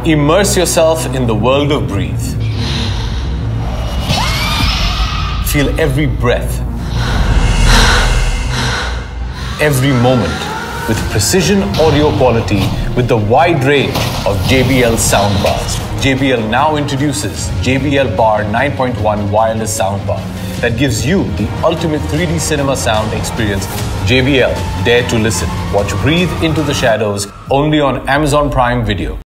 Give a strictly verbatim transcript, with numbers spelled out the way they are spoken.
Immerse yourself in the world of Breathe. Feel every breath, every moment with precision audio quality with the wide range of J B L soundbars. J B L now introduces J B L Bar nine point one wireless soundbar that gives you the ultimate three D cinema sound experience. J B L, dare to listen. Watch Breathe into the Shadows only on Amazon Prime Video.